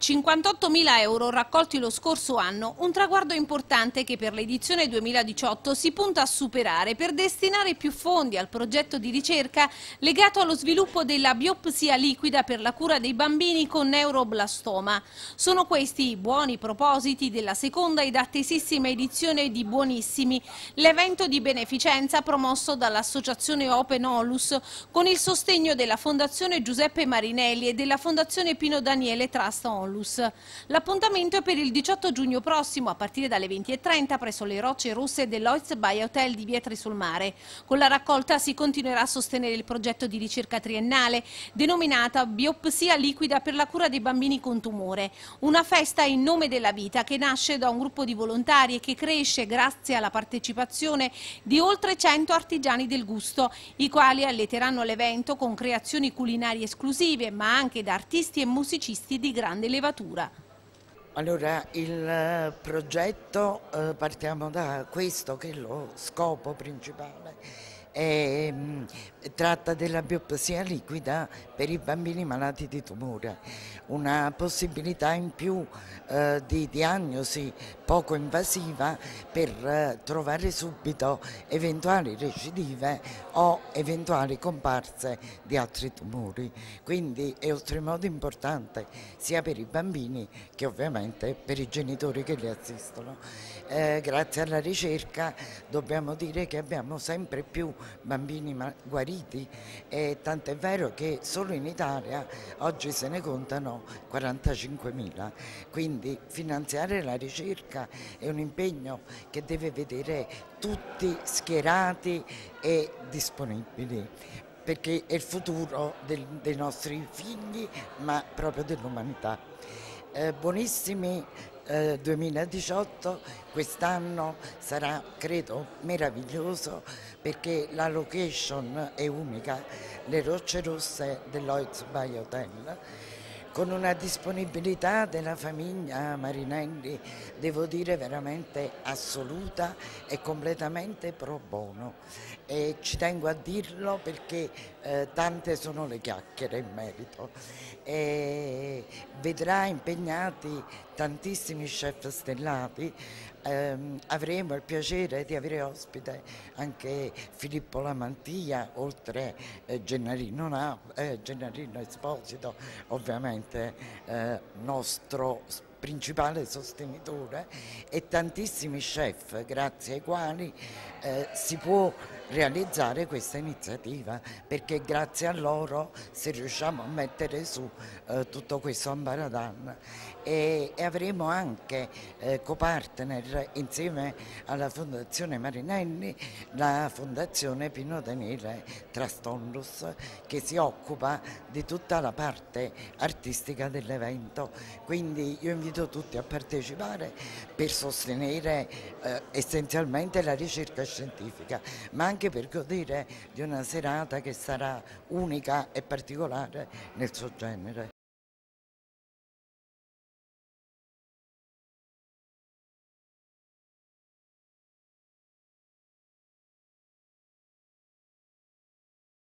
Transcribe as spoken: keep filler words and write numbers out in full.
cinquantottomila euro raccolti lo scorso anno, un traguardo importante che per l'edizione duemiladiciotto si punta a superare per destinare più fondi al progetto di ricerca legato allo sviluppo della biopsia liquida per la cura dei bambini con neuroblastoma. Sono questi i buoni propositi della seconda ed attesissima edizione di Buonissimi, l'evento di beneficenza promosso dall'associazione Open Onlus con il sostegno della Fondazione Giuseppe Marinelli e della Fondazione Pino Daniele Trust Onlus. L'appuntamento è per il diciotto giugno prossimo a partire dalle venti e trenta presso le Rocce Rosse dell'Oiz by Hotel di Vietri sul Mare. Con la raccolta si continuerà a sostenere il progetto di ricerca triennale denominata Biopsia liquida per la cura dei bambini con tumore, una festa in nome della vita che nasce da un gruppo di volontari e che cresce grazie alla partecipazione di oltre cento artigiani del gusto, i quali alleteranno l'evento con creazioni culinarie esclusive, ma anche da artisti e musicisti di grande levatura. Allora, il progetto, eh, partiamo da questo che è lo scopo principale, è, mh, tratta della biopsia liquida per i bambini malati di tumore, una possibilità in più eh, di diagnosi poco invasiva per eh, trovare subito eventuali recidive o eventuali comparse di altri tumori. Quindi è oltremodo importante sia per i bambini che ovviamente per i genitori che li assistono. Eh, grazie alla ricerca dobbiamo dire che abbiamo sempre più bambini guariti, e tant'è vero che solo in Italia oggi se ne contano quarantacinquemila, quindi finanziare la ricerca è un impegno che deve vedere tutti schierati e disponibili, perché è il futuro del, dei nostri figli, ma proprio dell'umanità. Eh, buonissimi eh, duemiladiciotto, quest'anno sarà, credo, meraviglioso perché la location è unica, le Rocce Rosse dell'Oiz by Hotel, con una disponibilità della famiglia Marinelli, devo dire veramente assoluta e completamente pro bono. E ci tengo a dirlo perché eh, tante sono le chiacchiere in merito. E vedrà impegnati tantissimi chef stellati. Eh, avremo il piacere di avere ospite anche Filippo Lamantia, oltre eh, Gennarino, Na, eh, Gennarino Esposito, ovviamente eh, nostro principale sostenitore, e tantissimi chef grazie ai quali eh, si può realizzare questa iniziativa, perché grazie a loro se riusciamo a mettere su eh, tutto questo ambaradan. E, e avremo anche eh, copartner insieme alla Fondazione Marinelli la Fondazione Pino Daniele Trust Onlus, che si occupa di tutta la parte artistica dell'evento. Quindi io invito tutti a partecipare per sostenere eh, essenzialmente la ricerca scientifica, ma anche per godere di una serata che sarà unica e particolare nel suo genere.